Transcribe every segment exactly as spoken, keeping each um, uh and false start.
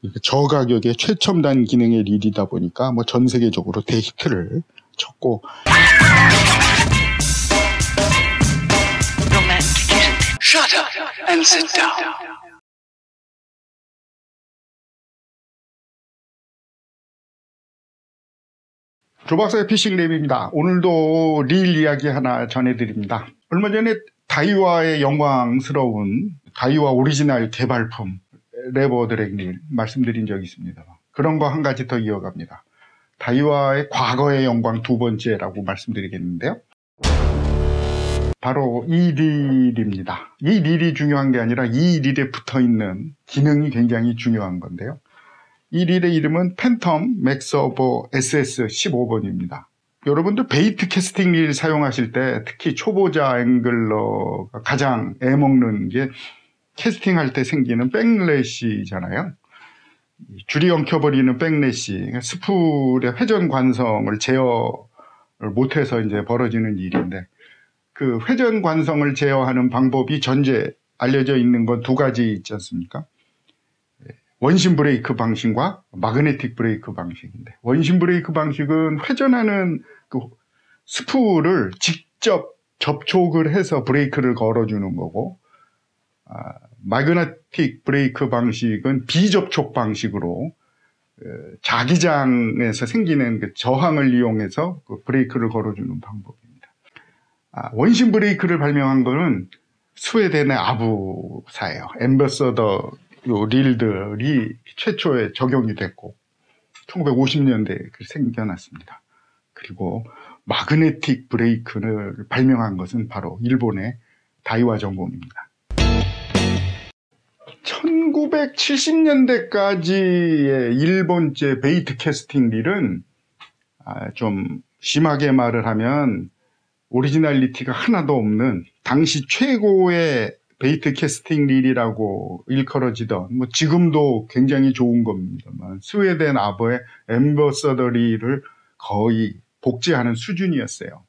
저가격의 최첨단 기능의 릴이다 보니까 뭐 전 세계적으로 대히트를 쳤고. Shut up and sit down. 조박사의 피싱랩입니다. 오늘도 릴 이야기 하나 전해드립니다. 얼마 전에 다이와의 영광스러운 다이와 오리지널 개발품 레버 드랙 릴 말씀드린 적이 있습니다. 그런 거 한 가지 더 이어갑니다. 다이와의 과거의 영광 두 번째라고 말씀드리겠는데요. 바로 이 릴입니다. 이 릴이 중요한 게 아니라 이 릴에 붙어있는 기능이 굉장히 중요한 건데요. 이 릴의 이름은 팬텀 맥서버 에스에스 십오 번입니다. 여러분들 베이트 캐스팅 릴 사용하실 때 특히 초보자 앵글러가 가장 애먹는 게 캐스팅할 때 생기는 백래시잖아요. 줄이 엉켜버리는 백래시, 스풀의 회전 관성을 제어를 못해서 이제 벌어지는 일인데, 그 회전 관성을 제어하는 방법이 전제 알려져 있는 건 두 가지 있지 않습니까? 원심 브레이크 방식과 마그네틱 브레이크 방식인데, 원심 브레이크 방식은 회전하는 그 스풀을 직접 접촉을 해서 브레이크를 걸어주는 거고, 아, 마그네틱 브레이크 방식은 비접촉 방식으로 그 자기장에서 생기는 그 저항을 이용해서 그 브레이크를 걸어주는 방법입니다. 아, 원심 브레이크를 발명한 거는 스웨덴의 아부사예요. 앰버서더 요 릴들이 최초에 적용이 됐고 천구백오십 년대에 생겨났습니다. 그리고 마그네틱 브레이크를 발명한 것은 바로 일본의 다이와 정공입니다. 천구백칠십 년대까지의 일본제 베이트 캐스팅 릴은 좀 심하게 말을 하면 오리지널리티가 하나도 없는 당시 최고의 베이트 캐스팅 릴이라고 일컬어지던, 뭐 지금도 굉장히 좋은 겁니다만 스웨덴 아버의 앰버서더 릴을 거의 복제하는 수준이었어요.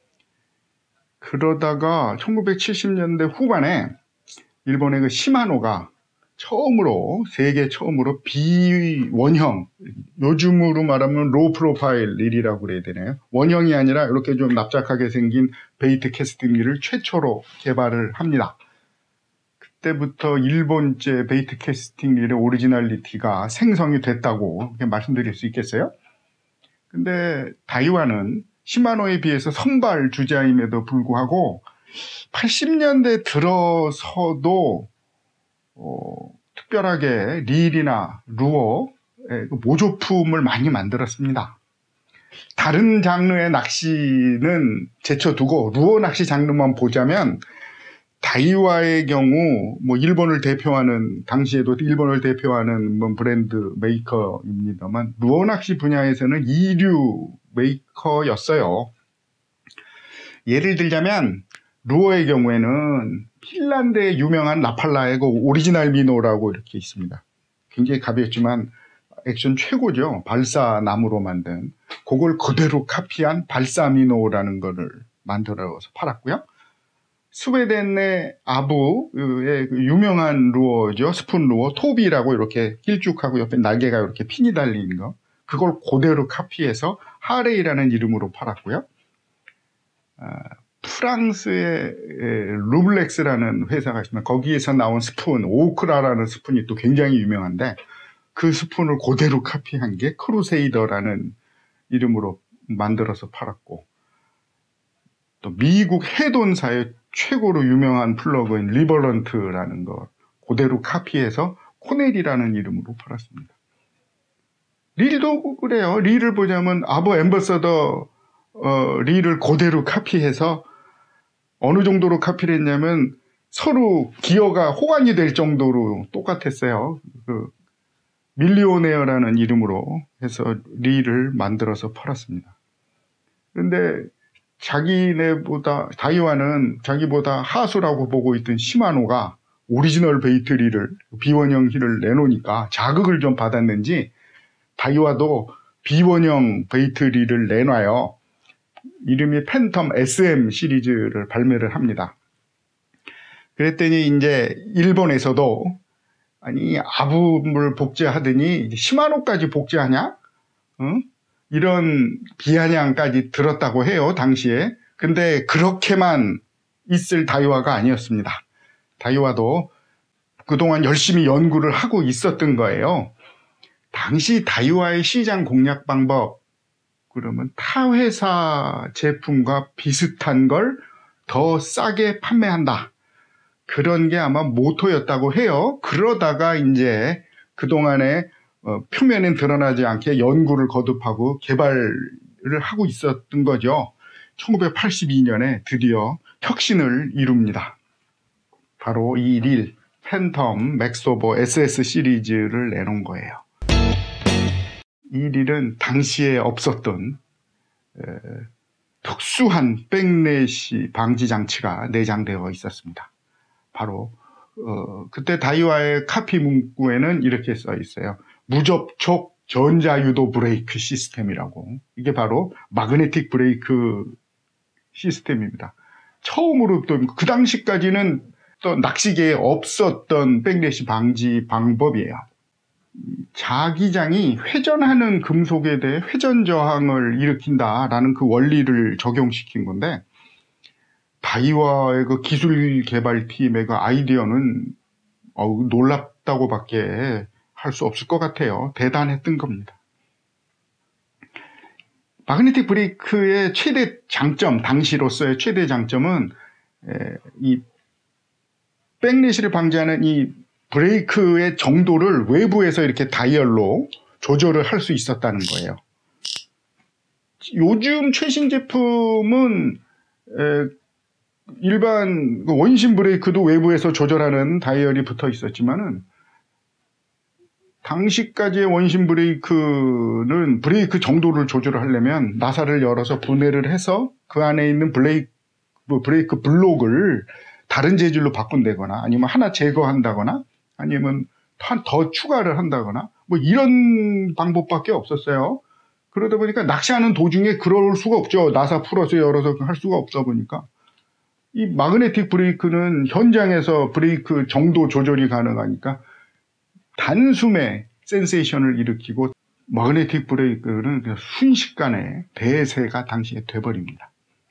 그러다가 천구백칠십 년대 후반에 일본의 그 시마노가 처음으로, 세계 처음으로 비원형, 요즘으로 말하면 로우 프로파일 릴이라고 그래야 되나요? 원형이 아니라 이렇게 좀 납작하게 생긴 베이트 캐스팅 릴을 최초로 개발을 합니다. 그때부터 일본제 베이트 캐스팅 릴의 오리지널리티가 생성이 됐다고 이렇게 말씀드릴 수 있겠어요? 근데 다이와는 시마노에 비해서 선발 주자임에도 불구하고 팔십 년대 들어서도 어, 특별하게 릴이나 루어의 모조품을 많이 만들었습니다. 다른 장르의 낚시는 제쳐두고 루어 낚시 장르만 보자면 다이와의 경우 뭐 일본을 대표하는, 당시에도 일본을 대표하는 뭐 브랜드 메이커입니다만 루어 낚시 분야에서는 이류 메이커였어요. 예를 들자면 루어의 경우에는 핀란드의 유명한 라팔라의 그 오리지널 미노라고 이렇게 있습니다. 굉장히 가볍지만 액션 최고죠. 발사 나무로 만든, 그걸 그대로 카피한 발사 미노라는 거를 만들어서 팔았고요. 스웨덴의 아부의 유명한 루어죠. 스푼 루어, 토비라고 이렇게 길쭉하고 옆에 날개가 이렇게 핀이 달린 거, 그걸 그대로 카피해서 하레이라는 이름으로 팔았고요. 아, 프랑스의 루블렉스라는 회사가 있습니다. 거기에서 나온 스푼, 오크라라는 스푼이 또 굉장히 유명한데 그 스푼을 그대로 카피한 게 크루세이더라는 이름으로 만들어서 팔았고, 또 미국 해돈사의 최고로 유명한 플러그인 리버런트라는 거 그대로 카피해서 코넬이라는 이름으로 팔았습니다. 릴도 그래요. 릴을 보자면 아버 앰버서더 어, 릴을 그대로 카피해서 어느 정도로 카피를 했냐면 서로 기어가 호환이 될 정도로 똑같았어요. 그 밀리오네어라는 이름으로 해서 릴을 만들어서 팔았습니다. 그런데 자기네보다, 다이와는 자기보다 하수라고 보고 있던 시마노가 오리지널 베이트 릴을, 비원형 힐을 내놓으니까 자극을 좀 받았는지 다이와도 비원형 베이트 릴을 내놔요. 이름이 팬텀 에스엠 시리즈를 발매를 합니다. 그랬더니 이제 일본에서도 아니 아부를 복제하더니 시마노까지 복제하냐? 응? 이런 비아냥까지 들었다고 해요, 당시에. 근데 그렇게만 있을 다이와가 아니었습니다. 다이와도 그동안 열심히 연구를 하고 있었던 거예요. 당시 다이와의 시장 공략 방법, 그러면 타 회사 제품과 비슷한 걸 더 싸게 판매한다. 그런 게 아마 모토였다고 해요. 그러다가 이제 그동안에 어, 표면엔 드러나지 않게 연구를 거듭하고 개발을 하고 있었던 거죠. 천구백팔십이 년에 드디어 혁신을 이룹니다. 바로 이 릴, 팬텀, 맥소버 에스에스 시리즈를 내놓은 거예요. 이 릴은 당시에 없었던 에, 특수한 백래시 방지 장치가 내장되어 있었습니다. 바로 어, 그때 다이와의 카피 문구에는 이렇게 써 있어요. 무접촉 전자유도 브레이크 시스템이라고. 이게 바로 마그네틱 브레이크 시스템입니다. 처음으로 또 그 당시까지는 또 낚시계에 없었던 백래시 방지 방법이에요. 자기장이 회전하는 금속에 대해 회전 저항을 일으킨다라는 그 원리를 적용시킨 건데, 다이와의 그 기술 개발팀의 그 아이디어는 어우, 놀랍다고밖에 할 수 없을 것 같아요. 대단했던 겁니다. 마그네틱 브레이크의 최대 장점, 당시로서의 최대 장점은 에, 이 백래시를 방지하는 이 브레이크의 정도를 외부에서 이렇게 다이얼로 조절을 할 수 있었다는 거예요. 요즘 최신 제품은 에, 일반 원심 브레이크도 외부에서 조절하는 다이얼이 붙어 있었지만은, 당시까지의 원심 브레이크는 브레이크 정도를 조절을 하려면 나사를 열어서 분해를 해서 그 안에 있는 브레이크, 브레이크 블록을 다른 재질로 바꾼다거나 아니면 하나 제거한다거나 아니면 더 추가를 한다거나 뭐 이런 방법밖에 없었어요. 그러다 보니까 낚시하는 도중에 그럴 수가 없죠. 나사 풀어서 열어서 할 수가 없어 보니까. 이 마그네틱 브레이크는 현장에서 브레이크 정도 조절이 가능하니까 단숨에 센세이션을 일으키고, 마그네틱 브레이크는 그냥 순식간에 대세가 당시에 돼버립니다.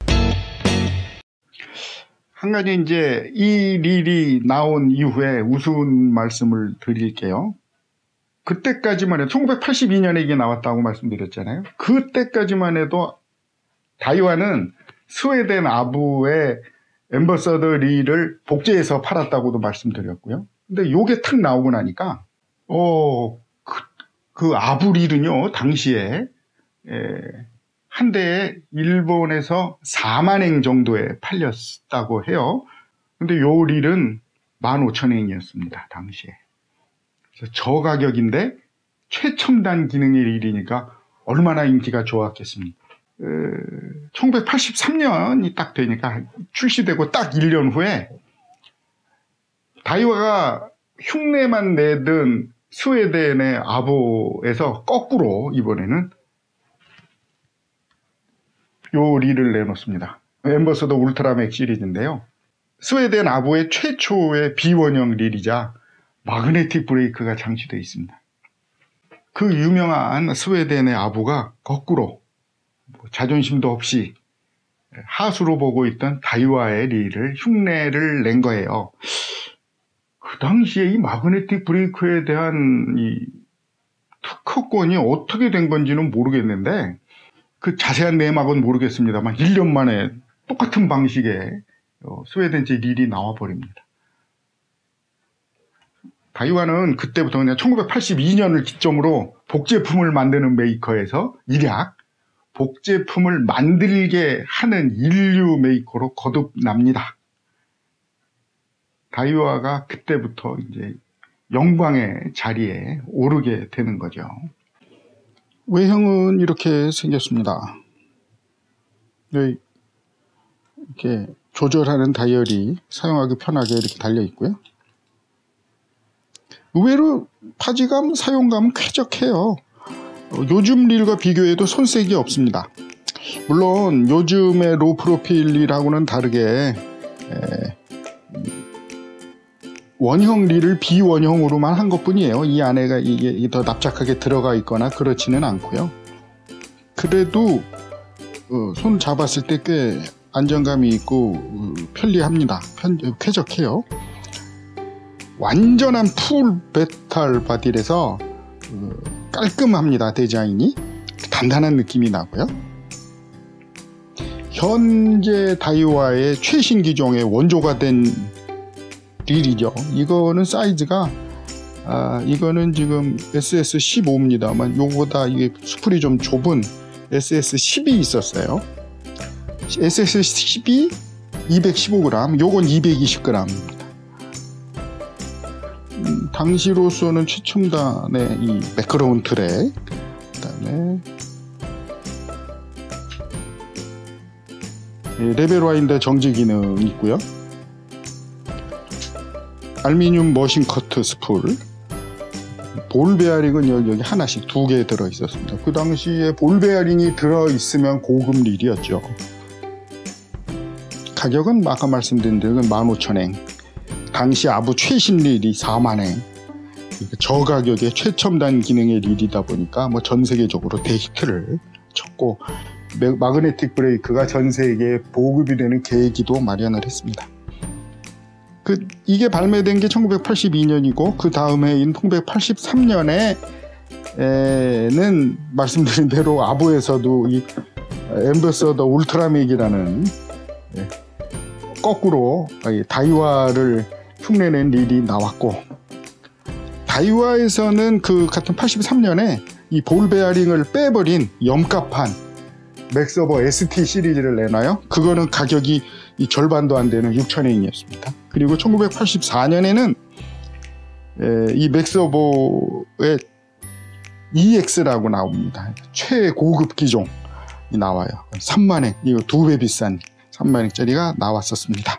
한 가지 이제 이 릴이 나온 이후에 우스운 말씀을 드릴게요. 그때까지만 해도 천구백팔십이 년에 이게 나왔다고 말씀드렸잖아요. 그때까지만 해도 다이와는 스웨덴 아부의 엠버서더 릴을 복제해서 팔았다고도 말씀드렸고요. 근데 요게 탁 나오고 나니까 어, 그, 그 아부 릴은요, 당시에 에, 한 대에 일본에서 사만 행 정도에 팔렸다고 해요. 근데 요 릴은 만 오천 행이었습니다, 당시에. 그래서 저가격인데 최첨단 기능의 릴이니까 얼마나 인기가 좋았겠습니까? 에, 천구백팔십삼 년이 딱 되니까 출시되고 딱 일 년 후에 다이와가 흉내만 내던 스웨덴의 아보에서 거꾸로 이번에는 요 릴을 내놓습니다. 엠버서더 울트라맥 시리즈인데요. 스웨덴 아보의 최초의 비원형 릴이자 마그네틱 브레이크가 장치되어 있습니다. 그 유명한 스웨덴의 아보가 거꾸로 자존심도 없이 하수로 보고 있던 다이와의 릴을 흉내를 낸 거예요. 그 당시에 이 마그네틱 브레이크에 대한 이 특허권이 어떻게 된 건지는 모르겠는데, 그 자세한 내막은 모르겠습니다만 일 년 만에 똑같은 방식의 스웨덴제 릴이 나와버립니다. 다이와는 그때부터 그냥 천구백팔십이 년을 기점으로 복제품을 만드는 메이커에서 일약 복제품을 만들게 하는 인류 메이커로 거듭납니다. 다이와가 그때부터 이제 영광의 자리에 오르게 되는 거죠. 외형은 이렇게 생겼습니다. 이렇게 조절하는 다이얼이 사용하기 편하게 이렇게 달려 있고요. 의외로 파지감, 사용감은 쾌적해요. 요즘 릴과 비교해도 손색이 없습니다. 물론 요즘의 로 프로필 릴하고는 다르게 에, 원형 릴을 비원형으로만 한 것뿐이에요. 이 안에가 이게 더 납작하게 들어가 있거나 그렇지는 않고요. 그래도 어, 손 잡았을 때 꽤 안정감이 있고 어, 편리합니다. 편, 쾌적해요. 완전한 풀 메탈 바딜에서 어, 깔끔합니다. 디자인이 단단한 느낌이 나고요. 현재 다이와의 최신 기종의 원조가 된 릴이죠. 이거는 사이즈가 아, 이거는 지금 에스에스 십오입니다만 요거보다 이게 수풀이 좀 좁은 에스에스 십이 있었어요. 에스에스 십이 이백십오 그램, 요건 이백이십 그램입니다. 음, 당시로서는 최첨단의 이 매끄러운 트랙, 그 다음에 레벨 와인더 정지 기능 있고요. 알루미늄 머신 커트 스풀, 볼 베어링은 여기 하나씩 두 개 들어 있었습니다. 그 당시에 볼 베어링이 들어 있으면 고급 릴이었죠. 가격은 아까 말씀드린 대로 만 오천 엔, 당시 아부 최신 릴이 사만 엔, 저가격의 최첨단 기능의 릴이다 보니까 뭐 전 세계적으로 대히트를 쳤고, 마그네틱 브레이크가 전 세계에 보급이 되는 계기도 마련을 했습니다. 그 이게 발매된 게 천구백팔십이 년이고 그 다음 해인 천구백팔십삼 년에는 말씀드린 대로 아부에서도 이 엠버서더 울트라맥이라는 예, 거꾸로 다이와를 흉내낸 릴이 나왔고, 다이와에서는 그 같은 팔십삼 년에 이 볼 베어링을 빼버린 염가판 맥서버 에스티 시리즈를 내놔요. 그거는 가격이 이 절반도 안 되는 육천 엔이었습니다. 그리고 천구백팔십사 년에는 에, 이 맥서버의 이엑스라고 나옵니다. 최고급 기종이 나와요. 삼만 엔, 이거 두 배 비싼 삼만 엔짜리가 나왔었습니다.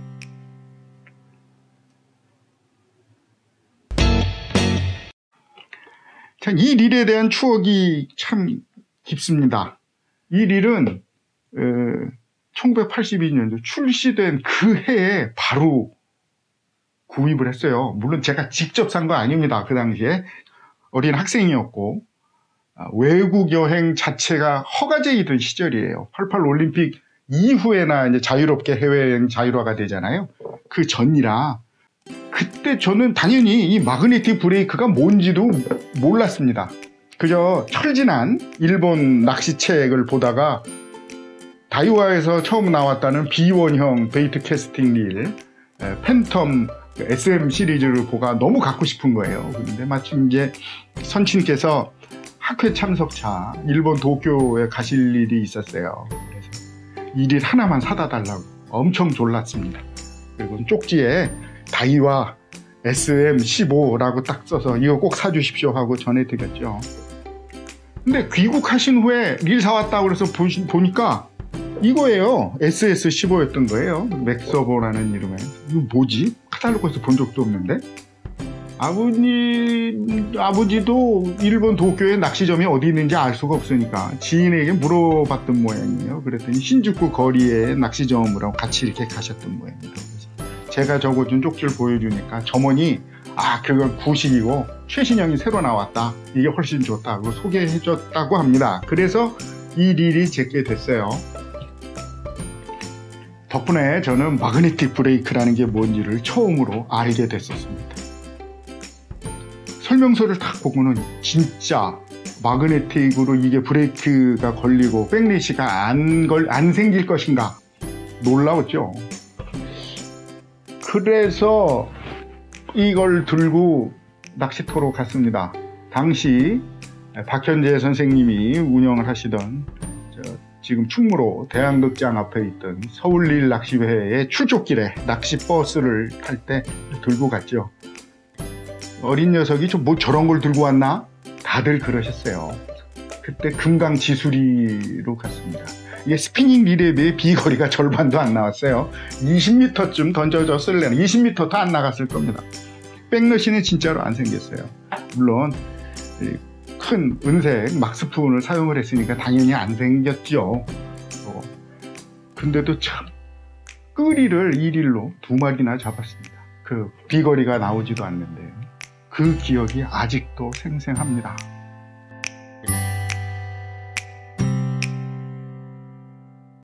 자, 이 릴에 대한 추억이 참 깊습니다. 이 릴은 에, 천구백팔십이 년도 출시된 그 해에 바로 구입을 했어요. 물론 제가 직접 산 거 아닙니다. 그 당시에 어린 학생이었고 아, 외국 여행 자체가 허가제이던 시절이에요. 팔십팔 올림픽 이후에나 이제 자유롭게 해외여행 자율화가 되잖아요. 그 전이라 그때 저는 당연히 이 마그네틱 브레이크가 뭔지도 몰랐습니다. 그저 철진한 일본 낚시책을 보다가 다이와에서 처음 나왔다는 비원형 베이트 캐스팅 릴 팬텀 에스엠 시리즈를 보가 너무 갖고 싶은 거예요. 그런데 마침 이제 선친께서 학회 참석차 일본 도쿄에 가실 일이 있었어요. 그래서 이 릴 하나만 사다 달라고 엄청 졸랐습니다. 그리고 쪽지에 다이와 에스엠 십오라고 딱 써서 이거 꼭 사주십시오 하고 전해드렸죠. 근데 귀국하신 후에 릴 사왔다고 그래서 보시, 보니까 이거예요. 에스에스 십오였던 거예요. 맥서버라는 이름에. 이거 뭐지? 카탈로그에서 본 적도 없는데. 아버님, 아버지도 일본 도쿄에 낚시점이 어디 있는지 알 수가 없으니까 지인에게 물어봤던 모양이에요. 그랬더니 신주쿠 거리에 낚시점으로 같이 이렇게 가셨던 모양입니다. 그래서 제가 적어준 쪽지를 보여주니까 점원이 아, 그건 구식이고 최신형이 새로 나왔다. 이게 훨씬 좋다고 소개해줬다고 합니다. 그래서 이 릴이 제게 됐어요. 덕분에 저는 마그네틱 브레이크라는 게 뭔지를 처음으로 알게 됐었습니다. 설명서를 딱 보고는 진짜 마그네틱으로 이게 브레이크가 걸리고 백래시가 안, 걸, 안 생길 것인가 놀라웠죠. 그래서 이걸 들고 낚시터로 갔습니다. 당시 박현재 선생님이 운영을 하시던 지금 충무로 대학극장 앞에 있던 서울릴 낚시회의 출족길에 낚시버스를 탈 때 들고 갔죠. 어린 녀석이 좀 뭐 저런 걸 들고 왔나? 다들 그러셨어요. 그때 금강지수리로 갔습니다. 이게 스피닝 릴에 비해 비거리가 절반도 안 나왔어요. 이십 미터쯤 던져졌을래나 이십 미터도 안 나갔을 겁니다. 백러시는 진짜로 안 생겼어요. 물론 큰 은색 막스푼을 사용을 했으니까 당연히 안 생겼죠. 어. 근데도 참 끄리를 이 릴로 두 마리나 잡았습니다. 그 비거리가 나오지도 않는데 그 기억이 아직도 생생합니다.